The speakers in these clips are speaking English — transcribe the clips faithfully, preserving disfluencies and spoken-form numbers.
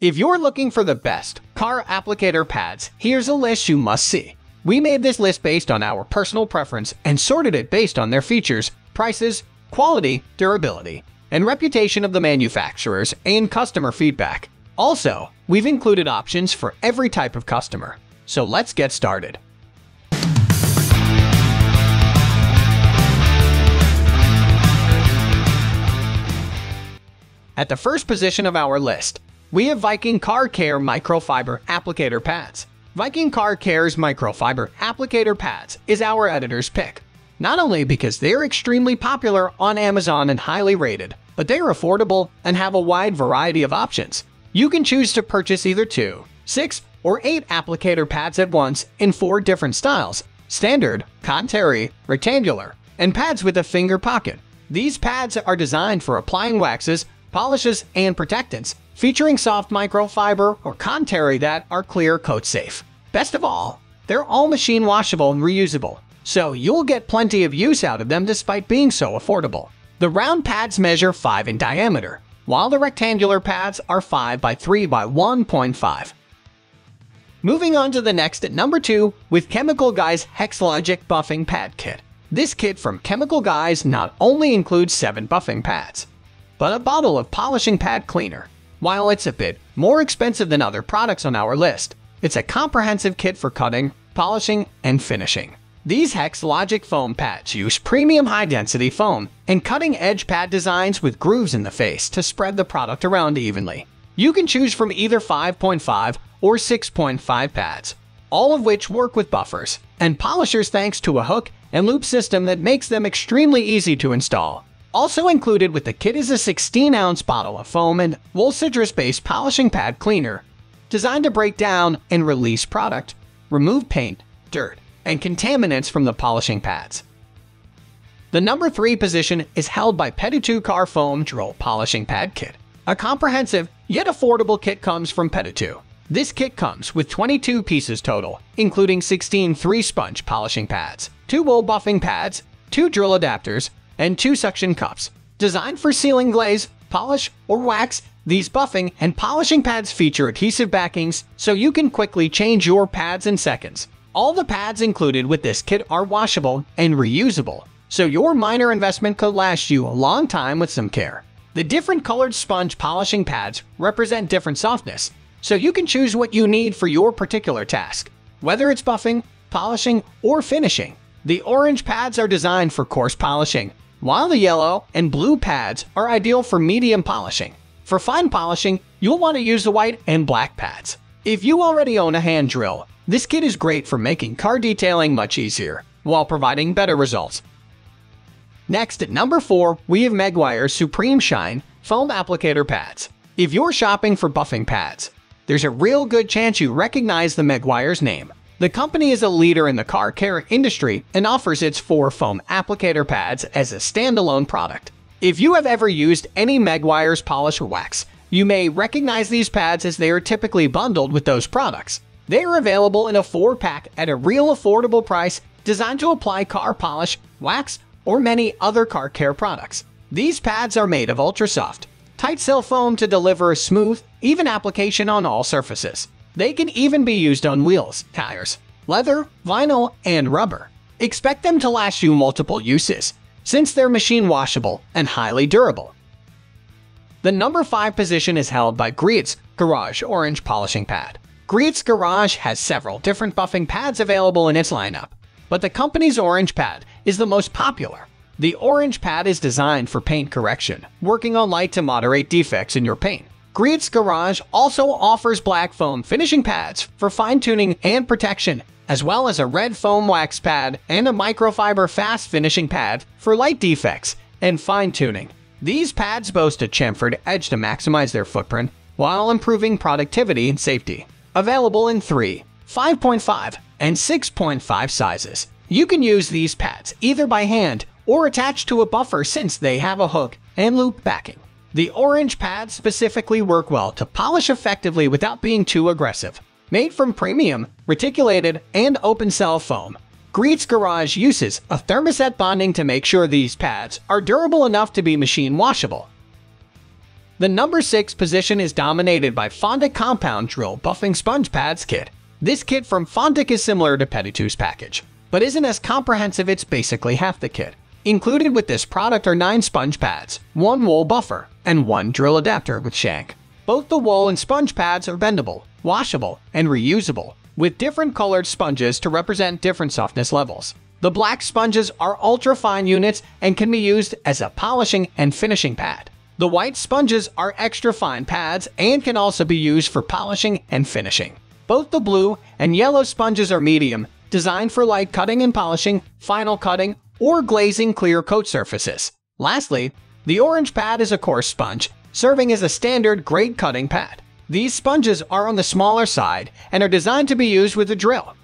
If you're looking for the best car applicator pads, here's a list you must see. We made this list based on our personal preference and sorted it based on their features, prices, quality, durability, and reputation of the manufacturers and customer feedback. Also, we've included options for every type of customer. So let's get started. At the first position of our list, we have Viking Car Care Microfiber Applicator Pads. Viking Car Care's Microfiber Applicator Pads is our editor's pick. Not only because they're extremely popular on Amazon and highly rated, but they're affordable and have a wide variety of options. You can choose to purchase either two, six, or eight applicator pads at once in four different styles: standard, contour, rectangular, and pads with a finger pocket. These pads are designed for applying waxes, polishes, and protectants, featuring soft microfiber or contour that are clear coat safe. Best of all, they're all machine washable and reusable, so you'll get plenty of use out of them despite being so affordable. The round pads measure five in diameter, while the rectangular pads are five by three by one point five. Moving on to the next at number two with Chemical Guys Hexalogic Buffing Pad Kit. This kit from Chemical Guys not only includes seven buffing pads, but a bottle of polishing pad cleaner. While it's a bit more expensive than other products on our list, it's a comprehensive kit for cutting, polishing, and finishing. These Hexalogic foam pads use premium high-density foam and cutting-edge pad designs with grooves in the face to spread the product around evenly. You can choose from either five point five or six point five pads, all of which work with buffers and polishers thanks to a hook and loop system that makes them extremely easy to install. Also included with the kit is a sixteen ounce bottle of foam and wool citrus-based polishing pad cleaner, designed to break down and release product, remove paint, dirt, and contaminants from the polishing pads. The number three position is held by Petitou Car Foam Drill Polishing Pad Kit. A comprehensive yet affordable kit comes from Petitou. This kit comes with twenty-two pieces total, including sixteen three-sponge polishing pads, two wool buffing pads, two drill adapters, and two suction cups. Designed for sealing glaze, polish, or wax, these buffing and polishing pads feature adhesive backings so you can quickly change your pads in seconds. All the pads included with this kit are washable and reusable, so your minor investment could last you a long time with some care. The different colored sponge polishing pads represent different softness, so you can choose what you need for your particular task, whether it's buffing, polishing, or finishing. The orange pads are designed for coarse polishing, while the yellow and blue pads are ideal for medium polishing. For fine polishing, you'll want to use the white and black pads. If you already own a hand drill, this kit is great for making car detailing much easier, while providing better results. Next at number four, we have Meguiar's Supreme Shine Foam Applicator Pads. If you're shopping for buffing pads, there's a real good chance you recognize the Meguiar's name. The company is a leader in the car care industry and offers its four foam applicator pads as a standalone product. If you have ever used any Meguiar's polish or wax, you may recognize these pads as they are typically bundled with those products. They are available in a four pack at a real affordable price, designed to apply car polish, wax, or many other car care products. These pads are made of ultra-soft, tight-seal foam to deliver a smooth, even application on all surfaces. They can even be used on wheels, tires, leather, vinyl, and rubber. Expect them to last you multiple uses, since they're machine washable and highly durable. The number five position is held by Griot's Garage Orange Polishing Pad. Griot's Garage has several different buffing pads available in its lineup, but the company's orange pad is the most popular. The orange pad is designed for paint correction, working on light to moderate defects in your paint. Griot's Garage also offers black foam finishing pads for fine-tuning and protection, as well as a red foam wax pad and a microfiber fast finishing pad for light defects and fine-tuning. These pads boast a chamfered edge to maximize their footprint while improving productivity and safety. Available in three, five point five, and six point five sizes. You can use these pads either by hand or attached to a buffer since they have a hook and loop backing. The orange pads specifically work well to polish effectively without being too aggressive. Made from premium, reticulated, and open-cell foam, Griot's Garage uses a thermoset bonding to make sure these pads are durable enough to be machine washable. The number six position is dominated by Fontic Compound Drill Buffing Sponge Pads Kit. This kit from Fontic is similar to Petitou's package, but isn't as comprehensive. It's basically half the kit. Included with this product are nine sponge pads, one wool buffer, and one drill adapter with shank. Both the wool and sponge pads are bendable, washable, and reusable, with different colored sponges to represent different softness levels. The black sponges are ultra-fine units and can be used as a polishing and finishing pad. The white sponges are extra-fine pads and can also be used for polishing and finishing. Both the blue and yellow sponges are medium, designed for light cutting and polishing, final cutting, or glazing clear coat surfaces. Lastly, the orange pad is a coarse sponge, serving as a standard grade cutting pad. These sponges are on the smaller side and are designed to be used with a drill.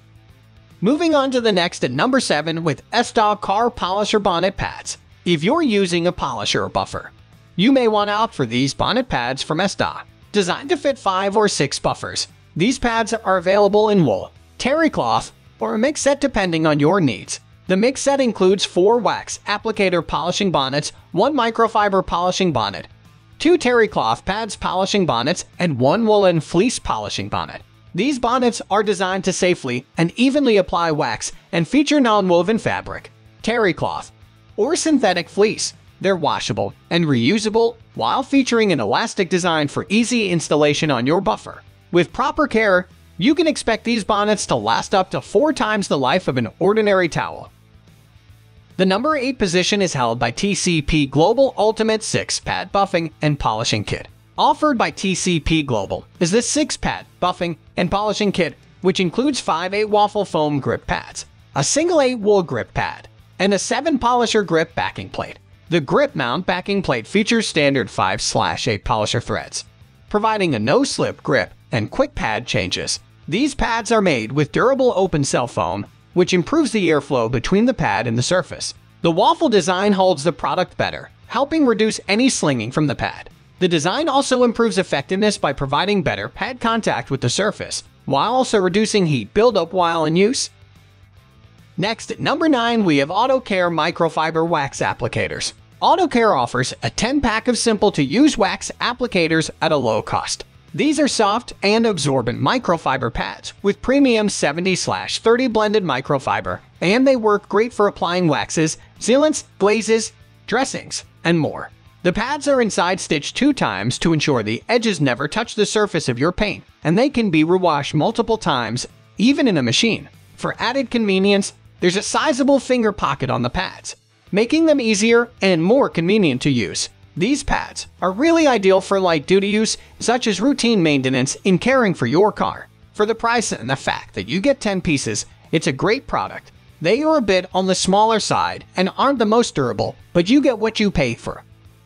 Moving on to the next at number seven with Esta Car Polisher Bonnet Pads. If you're using a polisher or buffer, you may want to opt for these bonnet pads from Esta. Designed to fit five or six buffers, these pads are available in wool, terry cloth, or a mix set depending on your needs. The mix set includes four wax applicator polishing bonnets, one microfiber polishing bonnet, two terry cloth pads polishing bonnets, and one woolen fleece polishing bonnet. These bonnets are designed to safely and evenly apply wax and feature non-woven fabric, terry cloth, or synthetic fleece. They're washable and reusable while featuring an elastic design for easy installation on your buffer. With proper care, you can expect these bonnets to last up to four times the life of an ordinary towel. The number eight position is held by T C P Global Ultimate six Pad Buffing and Polishing Kit. Offered by T C P Global is this six pad buffing and polishing kit, which includes five eight waffle foam grip pads, a single eight wool grip pad, and a seven polisher grip backing plate. The grip mount backing plate features standard five slash eight polisher threads, providing a no-slip grip and quick pad changes. These pads are made with durable open cell foam, which improves the airflow between the pad and the surface. The waffle design holds the product better, helping reduce any slinging from the pad. The design also improves effectiveness by providing better pad contact with the surface, while also reducing heat buildup while in use. Next, at number nine, we have AutoCare Microfiber Wax Applicators. AutoCare offers a ten pack of simple-to-use wax applicators at a low cost. These are soft and absorbent microfiber pads with premium seventy thirty blended microfiber, and they work great for applying waxes, sealants, glazes, dressings, and more. The pads are inside stitched two times to ensure the edges never touch the surface of your paint, and they can be rewashed multiple times, even in a machine. For added convenience, there's a sizable finger pocket on the pads, making them easier and more convenient to use. These pads are really ideal for light-duty use, such as routine maintenance in caring for your car. For the price and the fact that you get ten pieces, it's a great product. They are a bit on the smaller side and aren't the most durable, but you get what you pay for.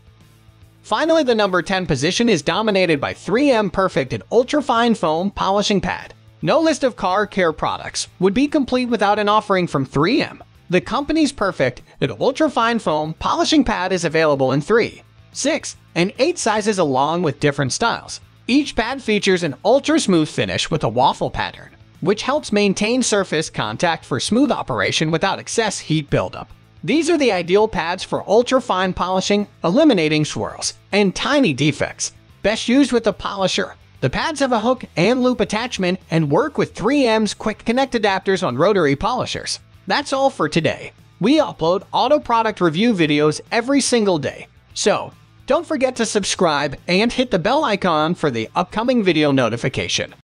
Finally, the number ten position is dominated by three M Perfect and Ultrafine Foam Polishing Pad. No list of car care products would be complete without an offering from three M. The company's Perfect and Ultrafine Foam Polishing Pad is available in three, six, and eight sizes along with different styles. Each pad features an ultra-smooth finish with a waffle pattern, which helps maintain surface contact for smooth operation without excess heat buildup. These are the ideal pads for ultra-fine polishing, eliminating swirls and tiny defects. Best used with a polisher. The pads have a hook and loop attachment and work with three M's quick connect adapters on rotary polishers. That's all for today. We upload auto product review videos every single day, so don't forget to subscribe and hit the bell icon for the upcoming video notification.